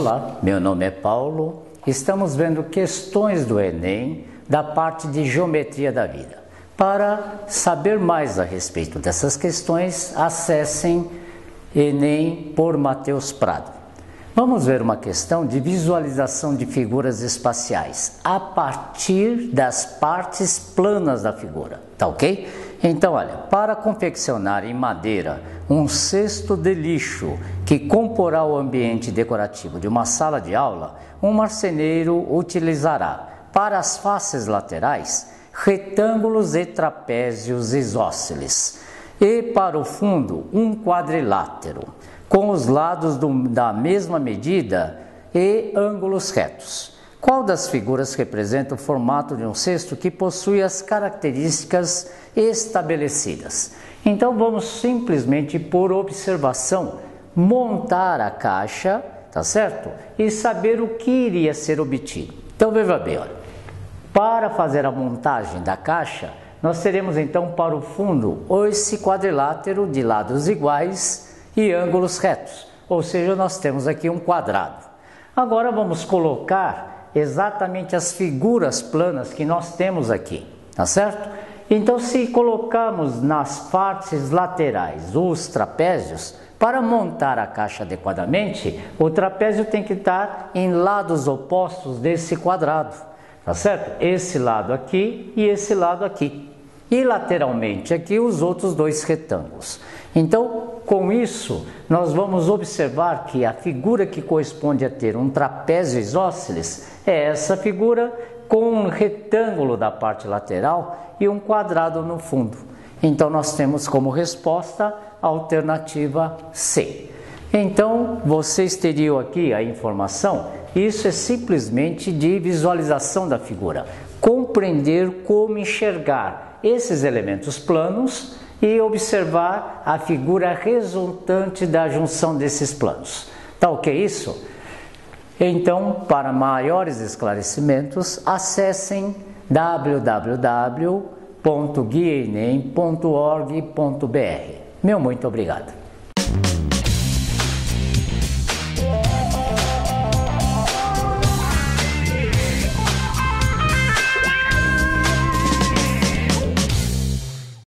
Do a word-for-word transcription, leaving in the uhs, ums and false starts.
Olá, meu nome é Paulo. Estamos vendo questões do Enem da parte de Geometria da Vida. Para saber mais a respeito dessas questões, acessem Enem por Matheus Prado. Vamos ver uma questão de visualização de figuras espaciais a partir das partes planas da figura, tá ok? Então, olha, para confeccionar em madeira um cesto de lixo que comporá o ambiente decorativo de uma sala de aula, um marceneiro utilizará para as faces laterais retângulos e trapézios isósceles e para o fundo um quadrilátero com os lados do, da mesma medida e ângulos retos. Qual das figuras representa o formato de um cesto que possui as características estabelecidas? Então vamos simplesmente, por observação, montar a caixa, tá certo? E saber o que iria ser obtido. Então veja bem, olha, para fazer a montagem da caixa, nós teremos então para o fundo esse quadrilátero de lados iguais e ângulos retos, ou seja, nós temos aqui um quadrado. Agora vamos colocar exatamente as figuras planas que nós temos aqui, tá certo? Então, se colocarmos nas partes laterais os trapézios, para montar a caixa adequadamente, o trapézio tem que estar em lados opostos desse quadrado, tá certo? Esse lado aqui e esse lado aqui. E lateralmente aqui os outros dois retângulos. Então, com isso, nós vamos observar que a figura que corresponde a ter um trapézio isósceles é essa figura com um retângulo da parte lateral e um quadrado no fundo. Então, nós temos como resposta a alternativa C. Então, vocês teriam aqui a informação, isso é simplesmente de visualização da figura, compreender como enxergar esses elementos planos e observar a figura resultante da junção desses planos. Tá ok isso? Então, para maiores esclarecimentos, acessem w w w ponto guia enem ponto org ponto b r. Meu muito obrigado.